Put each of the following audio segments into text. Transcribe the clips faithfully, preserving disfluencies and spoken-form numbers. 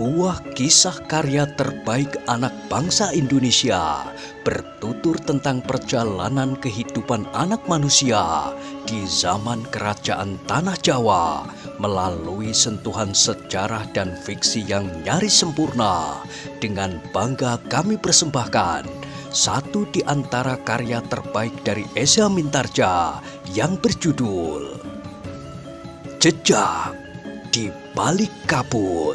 Sebuah kisah karya terbaik anak bangsa Indonesia bertutur tentang perjalanan kehidupan anak manusia di zaman kerajaan Tanah Jawa melalui sentuhan sejarah dan fiksi yang nyaris sempurna. Dengan bangga kami persembahkan satu di antara karya terbaik dari Esa Mintarja yang berjudul Jejak di Balik Kabut.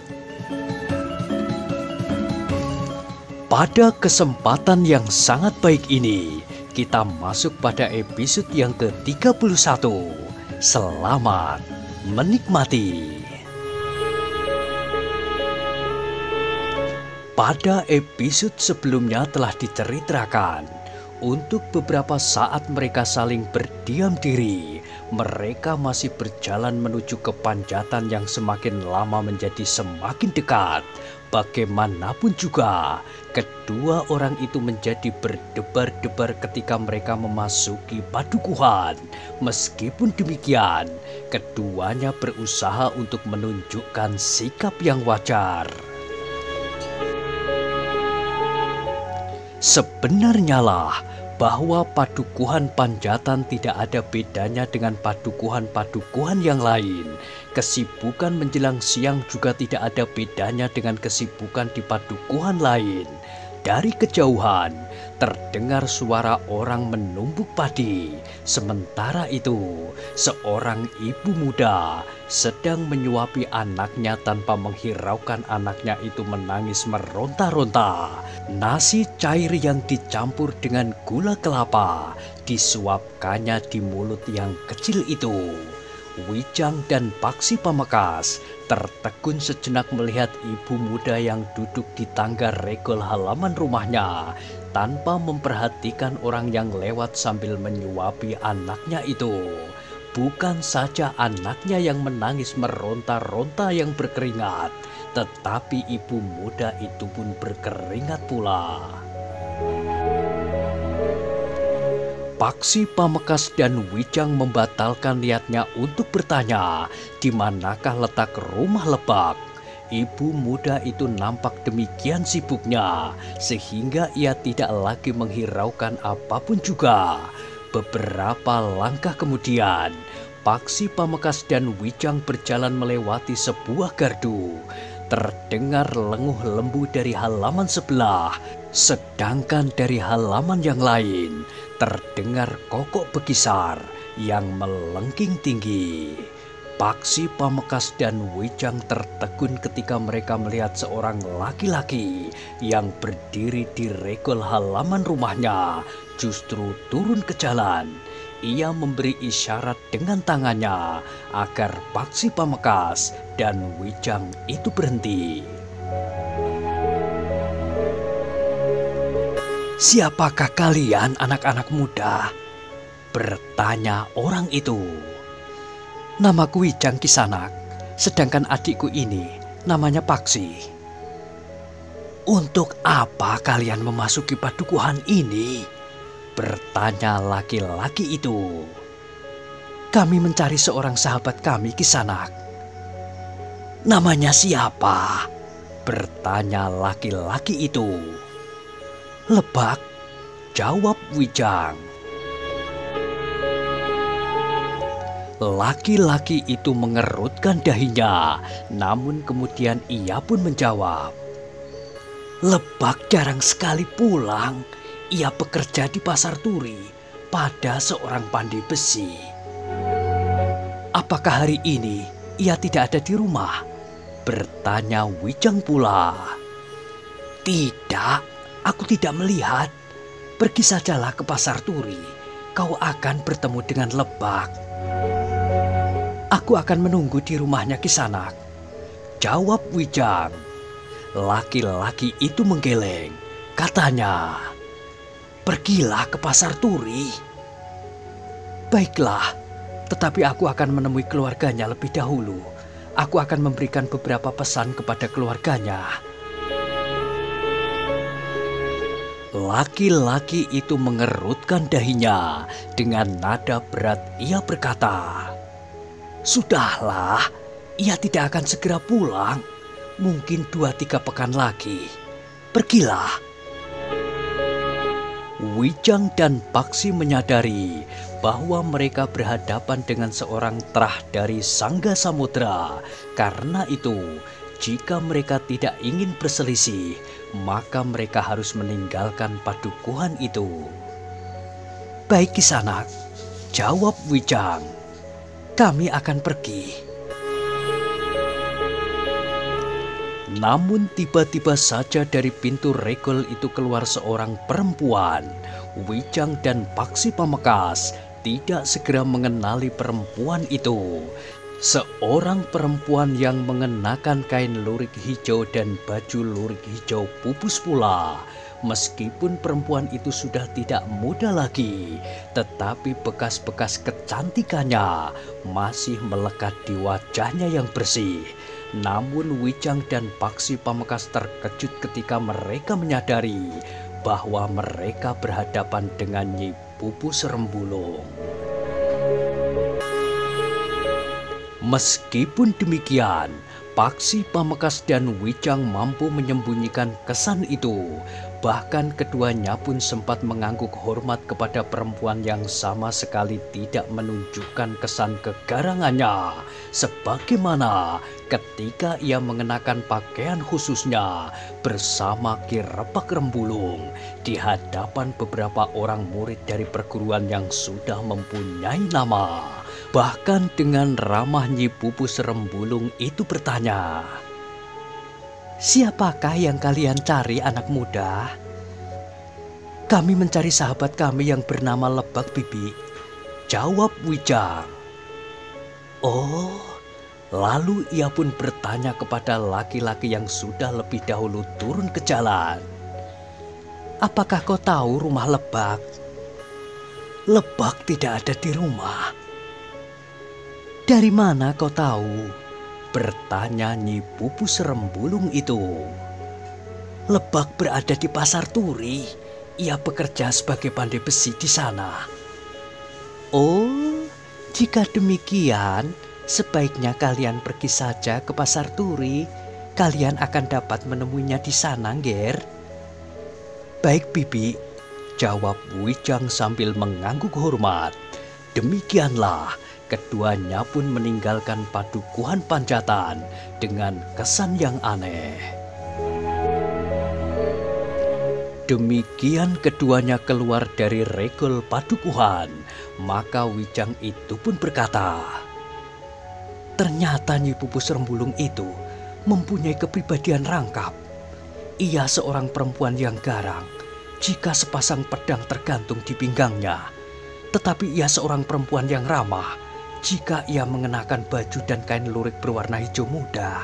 Pada kesempatan yang sangat baik ini, kita masuk pada episode yang ke tiga puluh satu. Selamat menikmati. Pada episode sebelumnya telah diceritakan, untuk beberapa saat mereka saling berdiam diri. Mereka masih berjalan menuju ke Panjatan yang semakin lama menjadi semakin dekat. Bagaimanapun juga, kedua orang itu menjadi berdebar-debar ketika mereka memasuki padukuhan. Meskipun demikian, keduanya berusaha untuk menunjukkan sikap yang wajar. Sebenarnya lah bahwa padukuhan Panjatan tidak ada bedanya dengan padukuhan-padukuhan yang lain. Kesibukan menjelang siang juga tidak ada bedanya dengan kesibukan di padukuhan lain. Dari kejauhan, terdengar suara orang menumbuk padi. Sementara itu, seorang ibu muda sedang menyuapi anaknya tanpa menghiraukan anaknya itu menangis meronta-ronta. Nasi cair yang dicampur dengan gula kelapa disuapkannya di mulut yang kecil itu. Wijang dan Paksi Pamekasan tertegun sejenak melihat ibu muda yang duduk di tangga regol halaman rumahnya tanpa memperhatikan orang yang lewat sambil menyuapi anaknya itu. Bukan saja anaknya yang menangis meronta-ronta yang berkeringat, tetapi ibu muda itu pun berkeringat pula. Paksi Pamekasan dan Wijang membatalkan niatnya untuk bertanya di manakah letak rumah Lebak. Ibu muda itu nampak demikian sibuknya sehingga ia tidak lagi menghiraukan apapun juga. Beberapa langkah kemudian, Paksi Pamekasan dan Wijang berjalan melewati sebuah gardu. Terdengar lenguh lembu dari halaman sebelah, sedangkan dari halaman yang lain terdengar kokok bekisar yang melengking tinggi. Paksi Pamekasan dan Wijang tertegun ketika mereka melihat seorang laki-laki yang berdiri di regol halaman rumahnya justru turun ke jalan. Ia memberi isyarat dengan tangannya agar Paksi Pamekasan dan Wijang itu berhenti. "Siapakah kalian, anak-anak muda?" bertanya orang itu. "Namaku Wijang Kisanak, sedangkan adikku ini namanya Paksi." "Untuk apa kalian memasuki padukuhan ini?" bertanya laki-laki itu. "Kami mencari seorang sahabat kami, Kisanak." "Namanya siapa?" bertanya laki-laki itu. "Lebak," jawab Wijang. Laki-laki itu mengerutkan dahinya, namun kemudian ia pun menjawab, "Lebak jarang sekali pulang. Ia bekerja di pasar turi pada seorang pandai besi." "Apakah hari ini ia tidak ada di rumah?" bertanya Wijang pula. "Tidak, aku tidak melihat. Pergi sajalah ke pasar turi, kau akan bertemu dengan Lebak." "Aku akan menunggu di rumahnya Kisanak," jawab Wijang. Laki-laki itu menggeleng. Katanya, "Pergilah ke pasar turi." "Baiklah, tetapi aku akan menemui keluarganya lebih dahulu. Aku akan memberikan beberapa pesan kepada keluarganya." Laki-laki itu mengerutkan dahinya. Dengan nada berat ia berkata, "Sudahlah, ia tidak akan segera pulang. Mungkin dua tiga pekan lagi. Pergilah. Wijang dan Paksi menyadari bahwa mereka berhadapan dengan seorang terah dari Sangga Samudra. Karena itu, jika mereka tidak ingin berselisih, maka mereka harus meninggalkan padukuhan itu. Baik Kisanak, jawab Wijang. Kami akan pergi. Namun tiba-tiba saja dari pintu regol itu keluar seorang perempuan. Wijang dan Paksi Pamekasan tidak segera mengenali perempuan itu. Seorang perempuan yang mengenakan kain lurik hijau dan baju lurik hijau pupus pula. Meskipun perempuan itu sudah tidak muda lagi, tetapi bekas-bekas kecantikannya masih melekat di wajahnya yang bersih. Namun Wijang dan Paksi Pamekasan terkejut ketika mereka menyadari bahwa mereka berhadapan dengan Nyi Pupus Rembulung. Meskipun demikian, Paksi Pamekasan dan Wijang mampu menyembunyikan kesan itu. Bahkan keduanya pun sempat mengangguk hormat kepada perempuan yang sama sekali tidak menunjukkan kesan kegarangannya. Sebagaimana ketika ia mengenakan pakaian khususnya bersama Ki Repak Rembulung di hadapan beberapa orang murid dari perguruan yang sudah mempunyai nama. Bahkan dengan ramah Nyi Pupus Rembulung itu bertanya, "Siapakah yang kalian cari, anak muda?" "Kami mencari sahabat kami yang bernama Lebak, Bibi," jawab Wijang. Oh, lalu ia pun bertanya kepada laki-laki yang sudah lebih dahulu turun ke jalan, "Apakah kau tahu rumah Lebak?" "Lebak tidak ada di rumah." "Dari mana kau tahu?" bertanya Nyi Pupus Rembulung itu. "Lebak berada di Pasar Turi. Ia bekerja sebagai pandai besi di sana." "Oh, jika demikian, sebaiknya kalian pergi saja ke Pasar Turi. Kalian akan dapat menemuinya di sana, Nger." "Baik, Bibi," jawab Wijang sambil mengangguk hormat. Demikianlah, keduanya pun meninggalkan padukuhan Panjatan dengan kesan yang aneh. Demikian keduanya keluar dari regol padukuhan, maka Wijang itu pun berkata, "Ternyata Nyi Pupus Rembulung itu mempunyai kepribadian rangkap. Ia seorang perempuan yang garang jika sepasang pedang tergantung di pinggangnya. Tetapi ia seorang perempuan yang ramah jika ia mengenakan baju dan kain lurik berwarna hijau muda."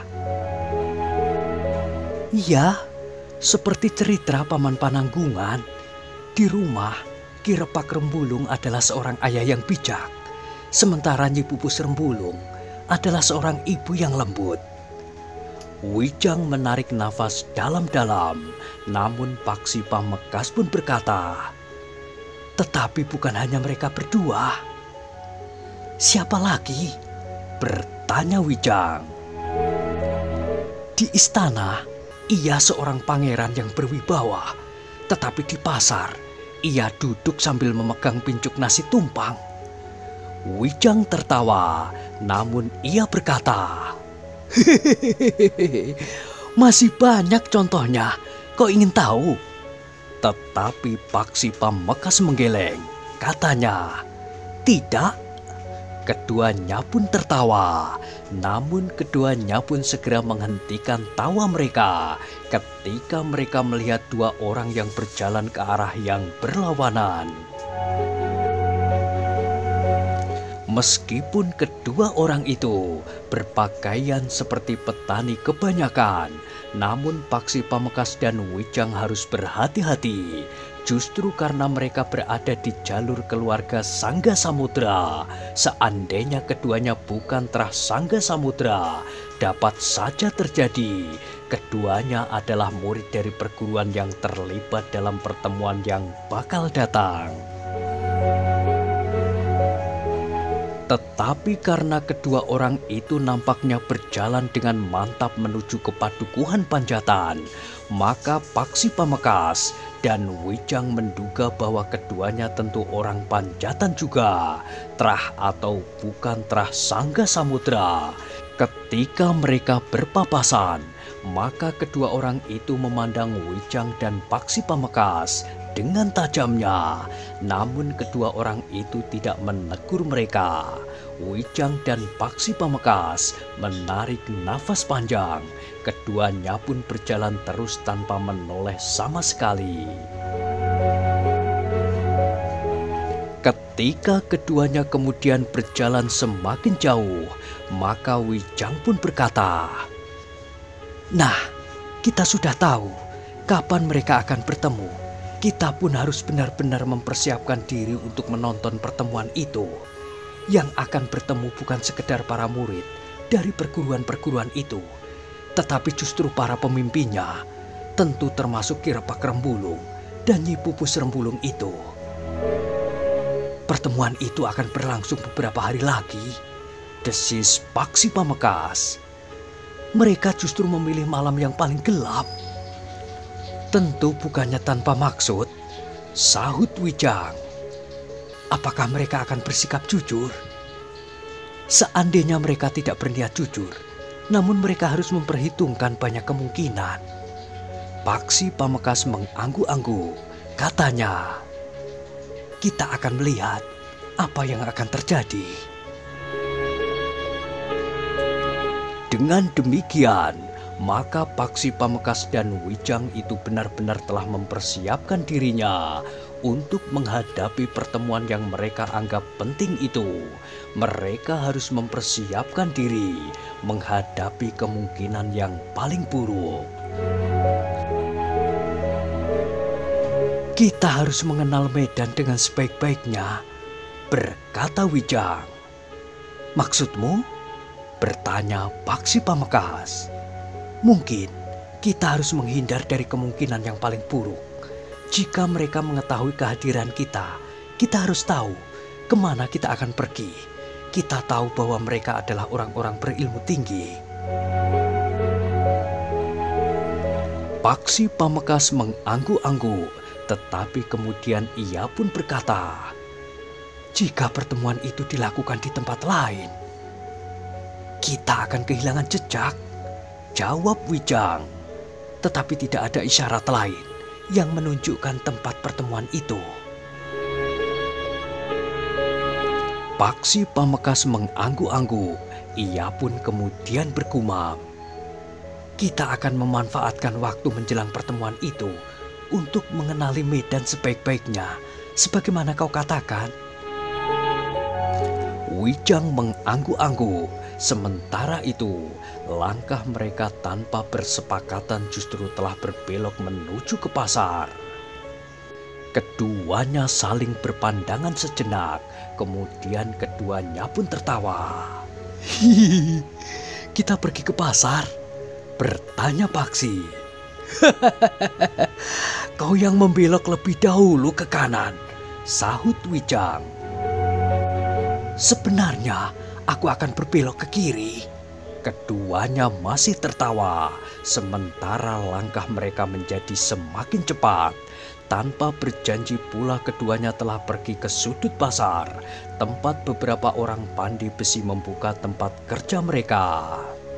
"Iya, seperti cerita Paman Pananggungan. Di rumah, Ki Repak Rembulung adalah seorang ayah yang bijak, sementara Nyi Pupus Rembulung adalah seorang ibu yang lembut." Wijang menarik nafas dalam-dalam, namun Paksi Pamekasan pun berkata, "Tetapi bukan hanya mereka berdua." "Siapa lagi?" bertanya Wijang. "Di istana, ia seorang pangeran yang berwibawa, tetapi di pasar, ia duduk sambil memegang pincuk nasi tumpang." Wijang tertawa, namun ia berkata, "Hehehe, masih banyak contohnya. Kau ingin tahu?" Tetapi Paksi Pamekasan menggeleng. Katanya, "Tidak." Keduanya pun tertawa, namun keduanya pun segera menghentikan tawa mereka ketika mereka melihat dua orang yang berjalan ke arah yang berlawanan. Meskipun kedua orang itu berpakaian seperti petani kebanyakan, namun Paksi Pamekasan dan Wijang harus berhati-hati. Justru karena mereka berada di jalur keluarga Sangga Samudra, seandainya keduanya bukan terah Sangga Samudra, dapat saja terjadi keduanya adalah murid dari perguruan yang terlibat dalam pertemuan yang bakal datang. Tetapi karena kedua orang itu nampaknya berjalan dengan mantap menuju ke padukuhan Panjatan, maka Paksi Pamekasan dan Wijang menduga bahwa keduanya tentu orang Panjatan juga, terah atau bukan terah Sangga Samudra. Ketika mereka berpapasan, maka kedua orang itu memandang Wijang dan Paksi Pamekasan dengan tajamnya. Namun kedua orang itu tidak menegur mereka. Wijang dan Paksi Pamekasan menarik nafas panjang. Keduanya pun berjalan terus tanpa menoleh sama sekali. Ketika keduanya kemudian berjalan semakin jauh, maka Wijang pun berkata, "Nah, kita sudah tahu kapan mereka akan bertemu. Kita pun harus benar-benar mempersiapkan diri untuk menonton pertemuan itu. Yang akan bertemu bukan sekedar para murid dari perguruan-perguruan itu, tetapi justru para pemimpinnya, tentu termasuk Ki Repak Rembulung dan Nyi Pupus Rembulung itu. Pertemuan itu akan berlangsung beberapa hari lagi," desis Paksi Pamekasan. "Mereka justru memilih malam yang paling gelap." "Tentu bukannya tanpa maksud," sahut Wijang. "Apakah mereka akan bersikap jujur? Seandainya mereka tidak berniat jujur, namun mereka harus memperhitungkan banyak kemungkinan." Paksi Pamekasan mengangguk-angguk. Katanya, "Kita akan melihat apa yang akan terjadi." Dengan demikian, maka Paksi Pamekasan dan Wijang itu benar-benar telah mempersiapkan dirinya untuk menghadapi pertemuan yang mereka anggap penting itu. Mereka harus mempersiapkan diri menghadapi kemungkinan yang paling buruk. "Kita harus mengenal medan dengan sebaik-baiknya," berkata Wijang. "Maksudmu?" bertanya Paksi Pamekasan. "Mungkin kita harus menghindar dari kemungkinan yang paling buruk. Jika mereka mengetahui kehadiran kita, kita harus tahu kemana kita akan pergi. Kita tahu bahwa mereka adalah orang-orang berilmu tinggi." Paksi Pamekasan mengangguk-angguk, tetapi kemudian ia pun berkata, "Jika pertemuan itu dilakukan di tempat lain, kita akan kehilangan jejak," jawab Wijang. "Tetapi tidak ada isyarat lain yang menunjukkan tempat pertemuan itu." Paksi Pamekasan mengangguk-angguk. Ia pun kemudian bergumam, "Kita akan memanfaatkan waktu menjelang pertemuan itu untuk mengenali medan sebaik-baiknya, sebagaimana kau katakan." Wijang mengangguk-angguk. Sementara itu, langkah mereka tanpa bersepakatan justru telah berbelok menuju ke pasar. Keduanya saling berpandangan sejenak, kemudian keduanya pun tertawa. "Hihihi, kita pergi ke pasar?" bertanya Paksi. "Kau yang membelok lebih dahulu ke kanan," sahut Wijang. "Sebenarnya aku akan berbelok ke kiri." Keduanya masih tertawa, sementara langkah mereka menjadi semakin cepat. Tanpa berjanji pula keduanya telah pergi ke sudut pasar, tempat beberapa orang pandai besi membuka tempat kerja mereka.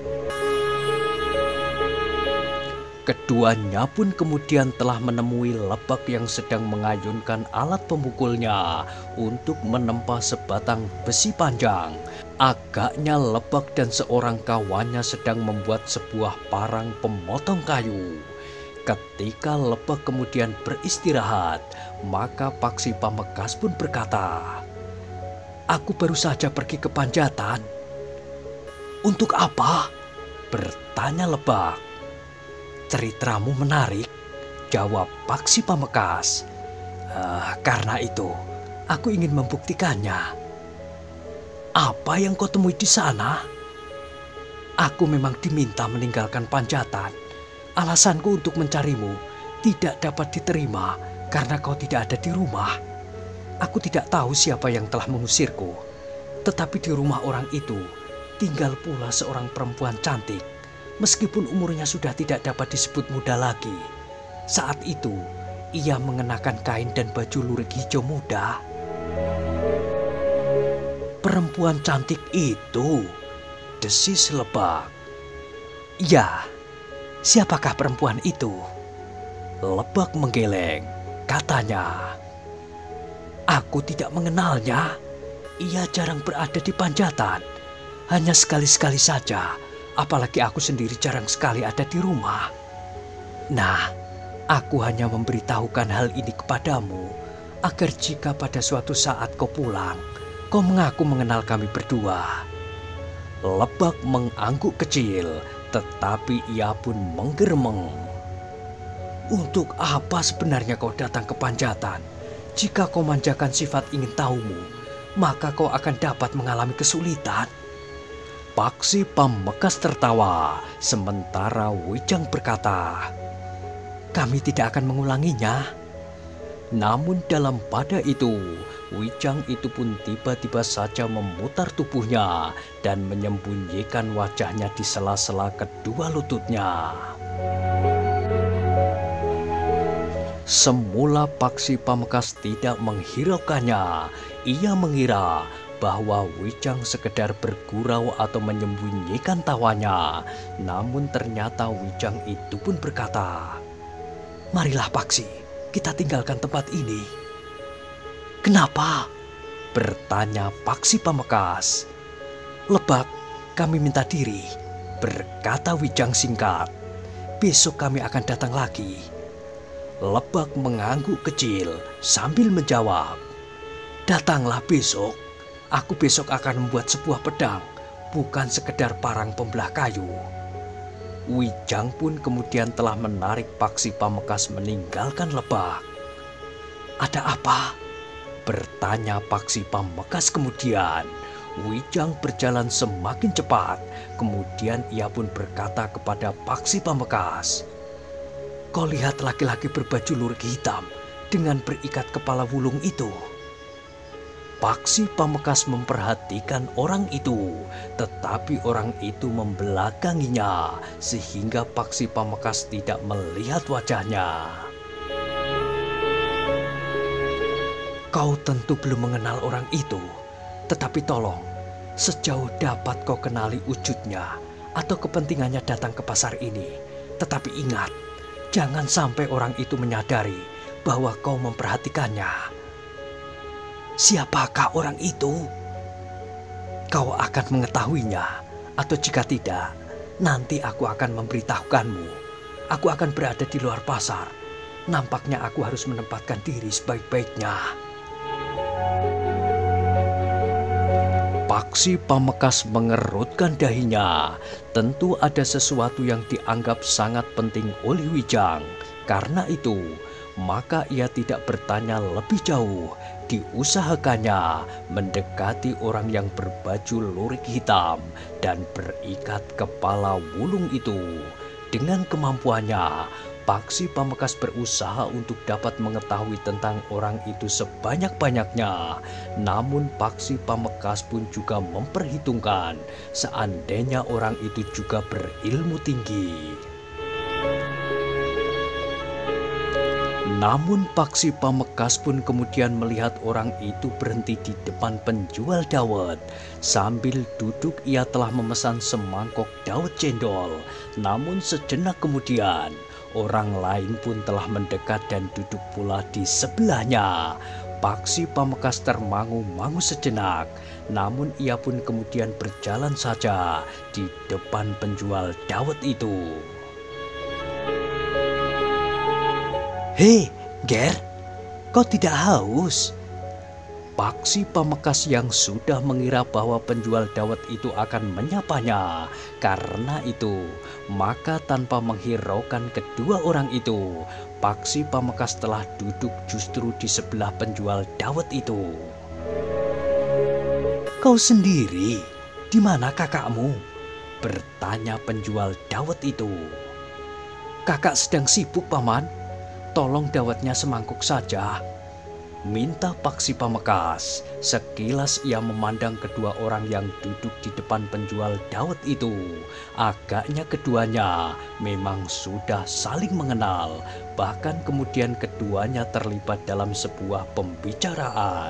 Keduanya pun kemudian telah menemui Lebak yang sedang mengayunkan alat pemukulnya untuk menempa sebatang besi panjang. Agaknya Lebak dan seorang kawannya sedang membuat sebuah parang pemotong kayu. Ketika Lebak kemudian beristirahat, maka Paksi Pamekasan pun berkata, "Aku baru saja pergi ke Panjatan." "Untuk apa?" bertanya Lebak. "Ceritamu menarik," jawab Paksi Pamekasan. "Uh, karena itu, aku ingin membuktikannya." "Apa yang kau temui di sana?" "Aku memang diminta meninggalkan Panjatan. Alasanku untuk mencarimu tidak dapat diterima karena kau tidak ada di rumah. Aku tidak tahu siapa yang telah mengusirku. Tetapi di rumah orang itu tinggal pula seorang perempuan cantik, meskipun umurnya sudah tidak dapat disebut muda lagi. Saat itu, ia mengenakan kain dan baju lurik hijau muda. Perempuan cantik itu, desis Lebak. Ya, siapakah perempuan itu? Lebak menggeleng, katanya. Aku tidak mengenalnya. Ia jarang berada di Panjatan. Hanya sekali-sekali saja, apalagi aku sendiri jarang sekali ada di rumah. Nah, aku hanya memberitahukan hal ini kepadamu, agar jika pada suatu saat kau pulang, kau mengaku mengenal kami berdua. Lebak mengangguk kecil, tetapi ia pun menggeremeng. Untuk apa sebenarnya kau datang ke Panjatan? Jika kau manjakan sifat ingin tahumu, maka kau akan dapat mengalami kesulitan. Paksi Pamekasan tertawa, sementara Wijang berkata, kami tidak akan mengulanginya. Namun dalam pada itu, Wijang itu pun tiba-tiba saja memutar tubuhnya dan menyembunyikan wajahnya di sela-sela kedua lututnya. Semula Paksi Pamekasan tidak menghiraukannya. Ia mengira bahwa Wijang sekedar bergurau atau menyembunyikan tawanya. Namun ternyata Wijang itu pun berkata, marilah Paksi, kita tinggalkan tempat ini. Kenapa? Bertanya Paksi Pamekasan. Lebak, kami minta diri, berkata Wijang singkat. Besok kami akan datang lagi. Lebak mengangguk kecil sambil menjawab, datanglah besok. Aku besok akan membuat sebuah pedang, bukan sekedar parang pembelah kayu. Wijang pun kemudian telah menarik Paksi Pamekasan meninggalkan Lebak. Ada apa? Bertanya Paksi Pamekasan kemudian. Wijang berjalan semakin cepat. Kemudian ia pun berkata kepada Paksi Pamekasan, kau lihat laki-laki berbaju lurik hitam dengan berikat kepala wulung itu? Paksi Pamekasan memperhatikan orang itu, tetapi orang itu membelakanginya sehingga Paksi Pamekasan tidak melihat wajahnya. Kau tentu belum mengenal orang itu, tetapi tolong, sejauh dapat kau kenali wujudnya atau kepentingannya datang ke pasar ini. Tetapi ingat, jangan sampai orang itu menyadari bahwa kau memperhatikannya. Siapakah orang itu? Kau akan mengetahuinya, atau jika tidak, nanti aku akan memberitahukanmu. Aku akan berada di luar pasar. Nampaknya aku harus menempatkan diri sebaik-baiknya. Paksi Pamekasan mengerutkan dahinya. Tentu ada sesuatu yang dianggap sangat penting oleh Wijang. Karena itu, maka ia tidak bertanya lebih jauh. Diusahakannya mendekati orang yang berbaju lurik hitam dan berikat kepala wulung itu. Dengan kemampuannya, Paksi Pamekasan berusaha untuk dapat mengetahui tentang orang itu sebanyak-banyaknya. Namun Paksi Pamekasan pun juga memperhitungkan seandainya orang itu juga berilmu tinggi. Namun Paksi Pamekasan pun kemudian melihat orang itu berhenti di depan penjual dawet. Sambil duduk ia telah memesan semangkok dawet cendol. Namun sejenak kemudian orang lain pun telah mendekat dan duduk pula di sebelahnya. Paksi Pamekasan termangu-mangu sejenak. Namun ia pun kemudian berjalan saja di depan penjual dawet itu. Hei, Ger, kau tidak haus? Paksi Pamekasan yang sudah mengira bahwa penjual dawet itu akan menyapanya. Karena itu, maka tanpa menghiraukan kedua orang itu, Paksi Pamekasan telah duduk justru di sebelah penjual dawet itu. Kau sendiri, di mana kakakmu? Bertanya penjual dawet itu. Kakak sedang sibuk, Paman. Tolong dawetnya semangkuk saja. minta Paksi Pamekaas. Sekilas ia memandang kedua orang yang duduk di depan penjual dawet itu. Agaknya keduanya memang sudah saling mengenal. Bahkan kemudian keduanya terlibat dalam sebuah pembicaraan.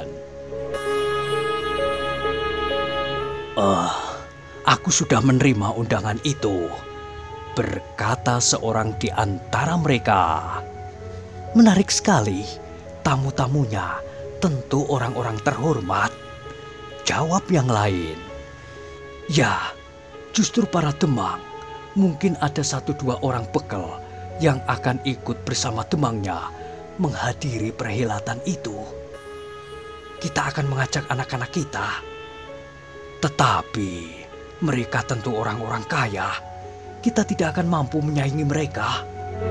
Eh, aku sudah menerima undangan itu, berkata seorang di antara mereka. Menarik sekali. Tamu-tamunya tentu orang-orang terhormat, jawab yang lain. Ya, justru para demang. Mungkin ada satu dua orang bekel yang akan ikut bersama demangnya menghadiri perhelatan itu. Kita akan mengajak anak-anak kita. Tetapi mereka tentu orang-orang kaya. Kita tidak akan mampu menyaingi mereka.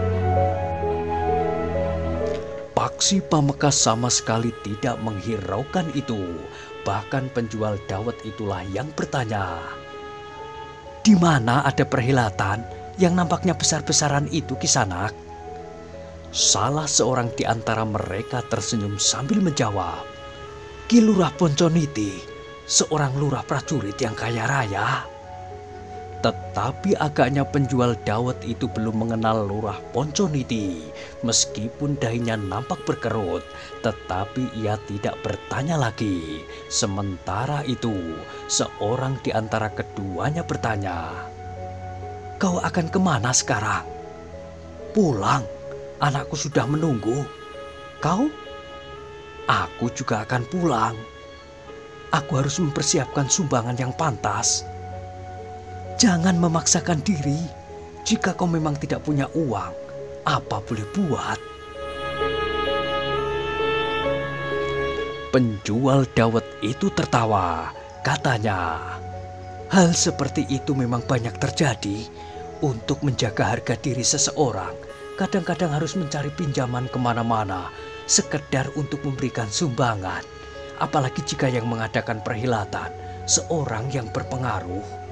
Paksi Pamekaas sama sekali tidak menghiraukan itu. Bahkan penjual dawet itulah yang bertanya, "Di mana ada perhelatan yang nampaknya besar-besaran itu, Kisanak?" Salah seorang di antara mereka tersenyum sambil menjawab, "Ki Lurah Ponconiti, seorang lurah prajurit yang kaya raya." Tetapi agaknya penjual dawet itu belum mengenal Lurah Ponconiti. Meskipun dahinya nampak berkerut, tetapi ia tidak bertanya lagi. Sementara itu, seorang di antara keduanya bertanya, "Kau akan kemana sekarang?" "Pulang, anakku sudah menunggu." "Kau?" "Aku juga akan pulang. Aku harus mempersiapkan sumbangan yang pantas." "Jangan memaksakan diri. Jika kau memang tidak punya uang, apa boleh buat?" Penjual dawet itu tertawa. Katanya, "Hal seperti itu memang banyak terjadi. Untuk menjaga harga diri seseorang, kadang-kadang harus mencari pinjaman kemana-mana, sekedar untuk memberikan sumbangan. Apalagi jika yang mengadakan perhelatan seorang yang berpengaruh."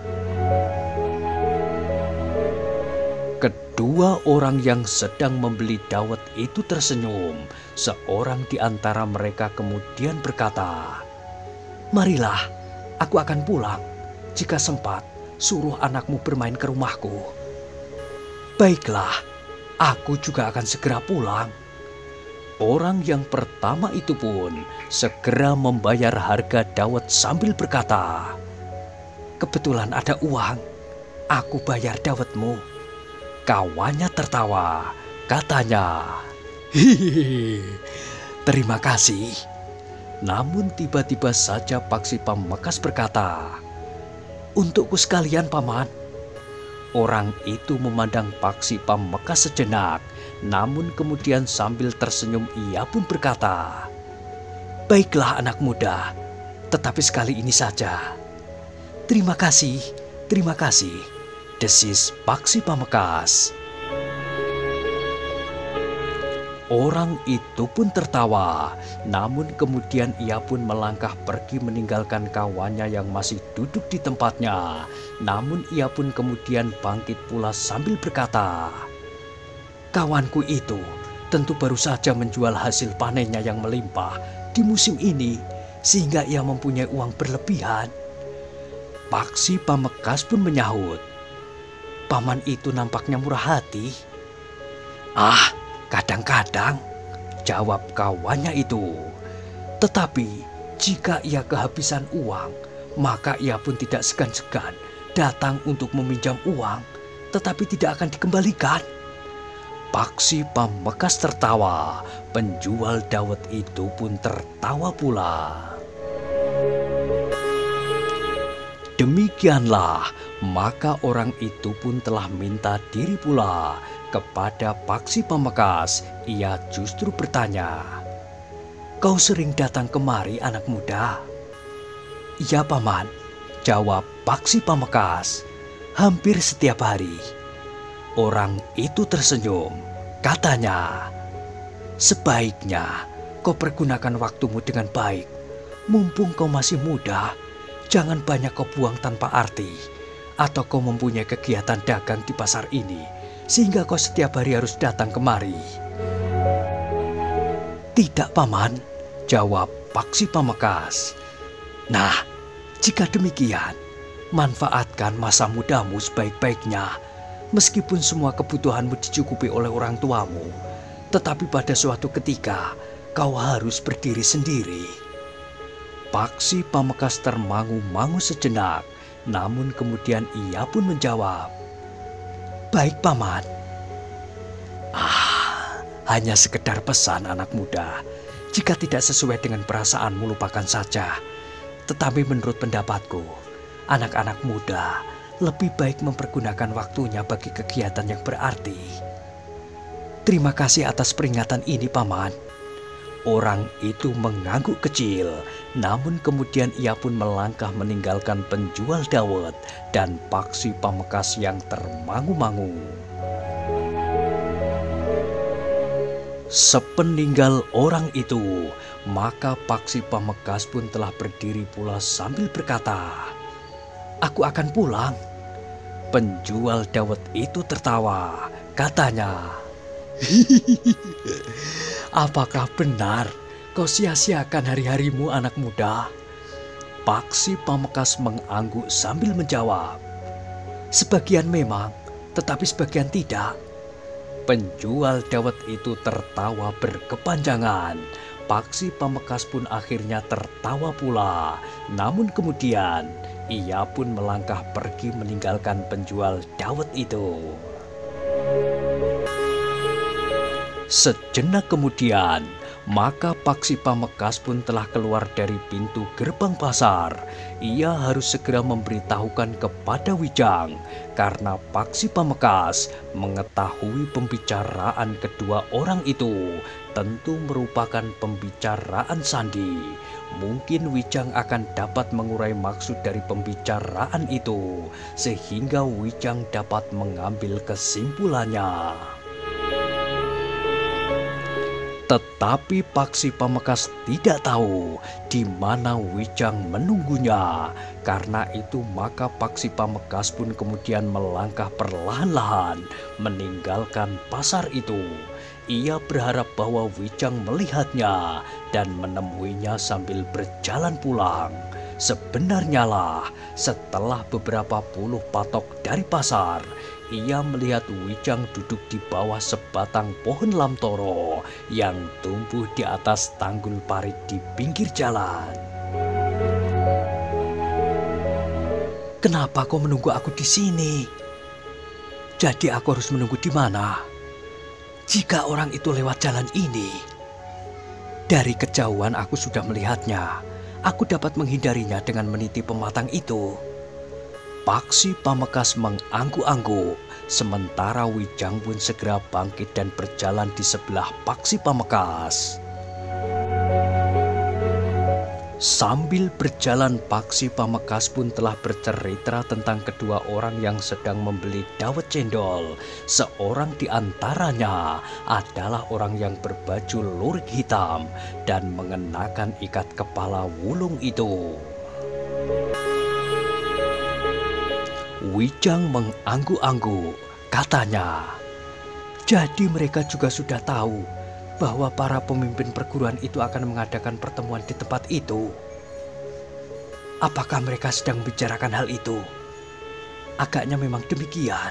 Kedua orang yang sedang membeli dawet itu tersenyum. Seorang di antara mereka kemudian berkata, "Marilah, aku akan pulang. Jika sempat, suruh anakmu bermain ke rumahku." "Baiklah, aku juga akan segera pulang." Orang yang pertama itu pun segera membayar harga dawet sambil berkata, "Kebetulan ada uang, aku bayar dawetmu." Kawannya tertawa. Katanya, "Hihihi, terima kasih." Namun tiba-tiba saja Paksi Pamekaas berkata, "Untukku sekalian, Paman." Orang itu memandang Paksi Pamekaas sejenak, namun kemudian sambil tersenyum ia pun berkata, "Baiklah anak muda, tetapi sekali ini saja." "Terima kasih, terima kasih," desis Paksi Pamekaas. Orang itu pun tertawa, namun kemudian ia pun melangkah pergi meninggalkan kawannya yang masih duduk di tempatnya. Namun ia pun kemudian bangkit pula sambil berkata, "Kawanku itu tentu baru saja menjual hasil panennya yang melimpah di musim ini, sehingga ia mempunyai uang berlebihan." Paksi Pamekaas pun menyahut, "Paman itu nampaknya murah hati." "Ah, kadang-kadang," jawab kawannya itu. "Tetapi jika ia kehabisan uang, maka ia pun tidak segan-segan datang untuk meminjam uang, tetapi tidak akan dikembalikan." Paksi Pamekaas tertawa. Penjual dawet itu pun tertawa pula. Demikianlah, maka orang itu pun telah minta diri pula. Kepada Paksi Pamekaas, ia justru bertanya, "Kau sering datang kemari, anak muda?" "Iya, Paman," jawab Paksi Pamekaas, "hampir setiap hari." Orang itu tersenyum. Katanya, "Sebaiknya kau pergunakan waktumu dengan baik. Mumpung kau masih muda, jangan banyak kau buang tanpa arti. Atau kau mempunyai kegiatan dagang di pasar ini, sehingga kau setiap hari harus datang kemari." "Tidak, Paman," jawab Paksi Pamekasan. Nah, jika demikian, manfaatkan masa mudamu sebaik-baiknya. Meskipun semua kebutuhanmu dicukupi oleh orang tuamu, tetapi pada suatu ketika kau harus berdiri sendiri. Paksi Pamekasan termangu-mangu sejenak, namun kemudian ia pun menjawab, "Baik, Paman." Ah, hanya sekedar pesan anak muda. Jika tidak sesuai dengan perasaanmu, lupakan saja. Tetapi menurut pendapatku, anak-anak muda lebih baik mempergunakan waktunya bagi kegiatan yang berarti. Terima kasih atas peringatan ini, Paman. Orang itu mengangguk kecil, namun kemudian ia pun melangkah meninggalkan penjual dawet dan Paksi Pamekasan yang termangu-mangu. Sepeninggal orang itu, maka Paksi Pamekasan pun telah berdiri pula sambil berkata, "Aku akan pulang." Penjual dawet itu tertawa, katanya, "Apakah benar kau sia-siakan hari-harimu, anak muda?" Paksi Pamekasan mengangguk sambil menjawab, "Sebagian memang, tetapi sebagian tidak." Penjual dawet itu tertawa berkepanjangan. Paksi Pamekasan pun akhirnya tertawa pula. Namun kemudian ia pun melangkah pergi meninggalkan penjual dawet itu. Sejenak kemudian, maka Paksi Pamekasan pun telah keluar dari pintu gerbang pasar. Ia harus segera memberitahukan kepada Wijang, karena Paksi Pamekasan mengetahui pembicaraan kedua orang itu tentu merupakan pembicaraan sandi. Mungkin Wijang akan dapat mengurai maksud dari pembicaraan itu, sehingga Wijang dapat mengambil kesimpulannya. Tetapi Paksi Pamekasan tidak tahu di mana Wijang menunggunya. Karena itu maka Paksi Pamekasan pun kemudian melangkah perlahan-lahan meninggalkan pasar itu. Ia berharap bahwa Wijang melihatnya dan menemuinya sambil berjalan pulang. Sebenarnya lah, setelah beberapa puluh patok dari pasar, ia melihat Wijang duduk di bawah sebatang pohon lamtoro yang tumbuh di atas tanggul parit di pinggir jalan. "Kenapa kau menunggu aku di sini? Jadi aku harus menunggu di mana? Jika orang itu lewat jalan ini, dari kejauhan aku sudah melihatnya. Aku dapat menghindarinya dengan meniti pematang itu." Paksi Pamekasan mengangguk-angguk, sementara Wijang pun segera bangkit dan berjalan di sebelah Paksi Pamekasan. Sambil berjalan, Paksi Pamekasan pun telah bercerita tentang kedua orang yang sedang membeli dawet cendol. Seorang di antaranya adalah orang yang berbaju lurik hitam dan mengenakan ikat kepala wulung itu. Wijang mengangguk-angguk, katanya, "Jadi mereka juga sudah tahu bahwa para pemimpin perguruan itu akan mengadakan pertemuan di tempat itu. Apakah mereka sedang membicarakan hal itu? Agaknya memang demikian."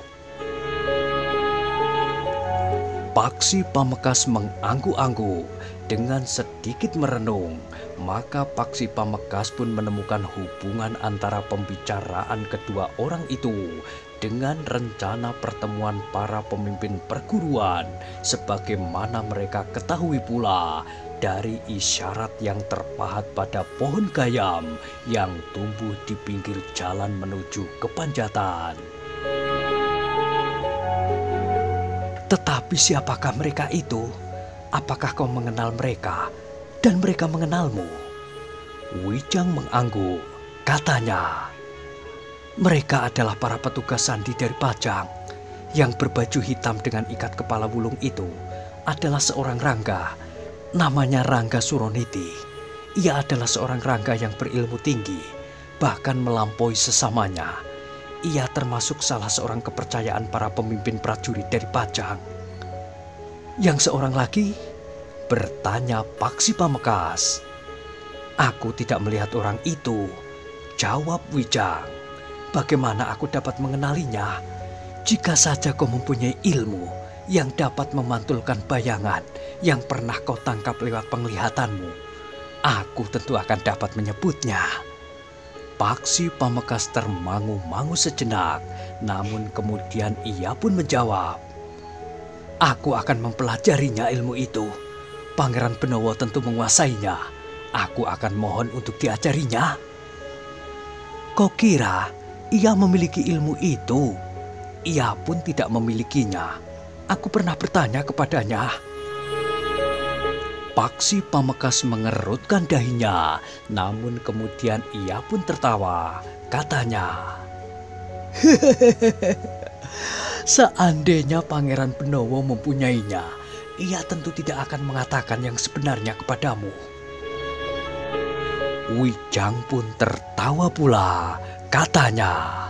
Paksi Pamekasan mengangguk-angguk dengan sedikit merenung. Maka Paksi Pamekasan pun menemukan hubungan antara pembicaraan kedua orang itu dengan rencana pertemuan para pemimpin perguruan, sebagaimana mereka ketahui pula dari isyarat yang terpahat pada pohon gayam yang tumbuh di pinggir jalan menuju ke Panjatan. "Tetapi siapakah mereka itu? Apakah kau mengenal mereka dan mereka mengenalmu?" Wijang mengangguk, katanya, "Mereka adalah para petugas sandi dari Pajang. Yang berbaju hitam dengan ikat kepala wulung itu adalah seorang rangga, namanya Rangga Suroniti. Ia adalah seorang rangga yang berilmu tinggi, bahkan melampaui sesamanya. Ia termasuk salah seorang kepercayaan para pemimpin prajurit dari Pajang. Yang seorang lagi, Bertanya Paksi Pamekasan. Aku tidak melihat orang itu, jawab Wijang. Bagaimana aku dapat mengenalinya? Jika saja kau mempunyai ilmu yang dapat memantulkan bayangan yang pernah kau tangkap lewat penglihatanmu, aku tentu akan dapat menyebutnya. Paksi Pamekasan termangu-mangu sejenak, namun kemudian ia pun menjawab, aku akan mempelajarinya ilmu itu. Pangeran Benowo tentu menguasainya. Aku akan mohon untuk diajarinya. Kau kira ia memiliki ilmu itu? Ia pun tidak memilikinya. Aku pernah bertanya kepadanya. Paksi Pamekasan mengerutkan dahinya, namun kemudian ia pun tertawa. Katanya, seandainya Pangeran Benowo mempunyainya, ia tentu tidak akan mengatakan yang sebenarnya kepadamu. Wijang pun tertawa pula. Katanya,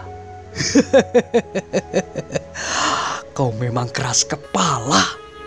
kau memang keras kepala.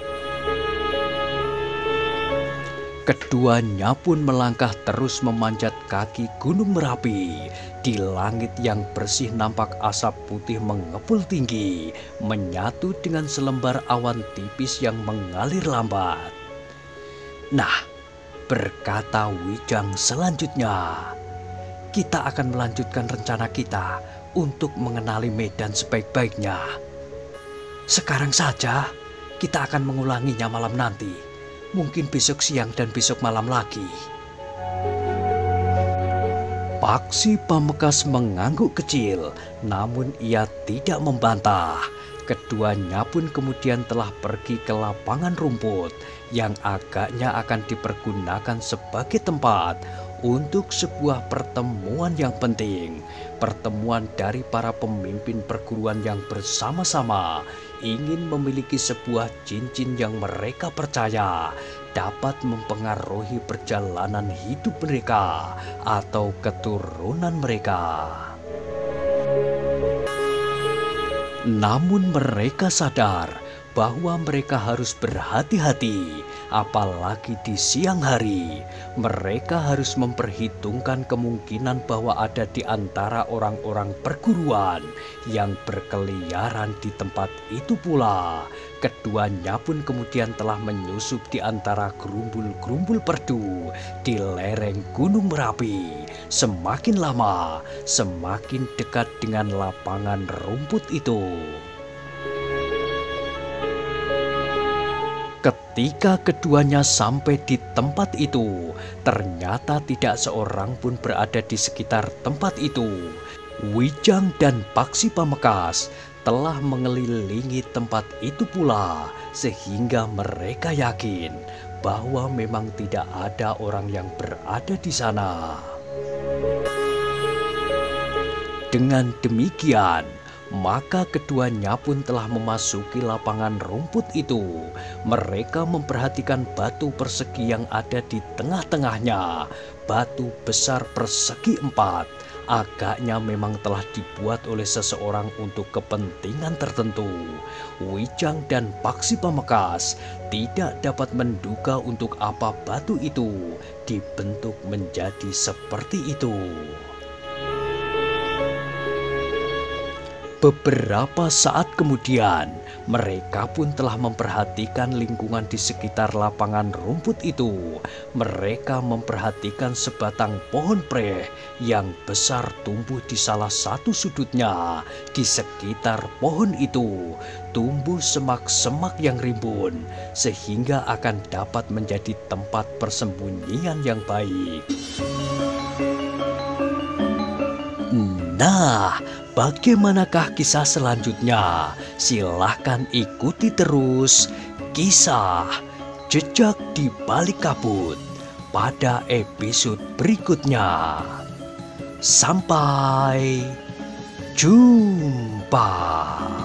Keduanya pun melangkah terus memanjat kaki Gunung Merapi. Di langit yang bersih nampak asap putih mengepul tinggi, menyatu dengan selembar awan tipis yang mengalir lambat. Nah, berkata Wijang selanjutnya, kita akan melanjutkan rencana kita untuk mengenali medan sebaik-baiknya. Sekarang saja kita akan mengulanginya malam nanti. Mungkin besok siang dan besok malam lagi. Paksi Pamekasan mengangguk kecil, namun ia tidak membantah. Keduanya pun kemudian telah pergi ke lapangan rumput yang agaknya akan dipergunakan sebagai tempat untuk sebuah pertemuan yang penting. Pertemuan dari para pemimpin perguruan yang bersama-sama ingin memiliki sebuah cincin yang mereka percaya dapat mempengaruhi perjalanan hidup mereka atau keturunan mereka. Namun mereka sadar bahwa mereka harus berhati-hati, apalagi di siang hari. Mereka harus memperhitungkan kemungkinan bahwa ada di antara orang-orang perguruan yang berkeliaran di tempat itu pula. Keduanya pun kemudian telah menyusup di antara gerumbul-gerumbul perdu di lereng Gunung Merapi. Semakin lama, semakin dekat dengan lapangan rumput itu. Ketika keduanya sampai di tempat itu, ternyata tidak seorang pun berada di sekitar tempat itu. Wijang dan Paksi Pamekasan telah mengelilingi tempat itu pula, sehingga mereka yakin bahwa memang tidak ada orang yang berada di sana. Dengan demikian, maka keduanya pun telah memasuki lapangan rumput itu. Mereka memperhatikan batu persegi yang ada di tengah-tengahnya. Batu besar persegi empat. Agaknya memang telah dibuat oleh seseorang untuk kepentingan tertentu. Wijang dan Paksi Pamekasan tidak dapat menduga untuk apa batu itu dibentuk menjadi seperti itu. Beberapa saat kemudian, mereka pun telah memperhatikan lingkungan di sekitar lapangan rumput itu. Mereka memperhatikan sebatang pohon preh yang besar tumbuh di salah satu sudutnya. Di sekitar pohon itu, tumbuh semak-semak yang rimbun, sehingga akan dapat menjadi tempat persembunyian yang baik. Nah, bagaimanakah kisah selanjutnya? Silahkan ikuti terus kisah Jejak di Balik Kabut pada episode berikutnya. Sampai jumpa.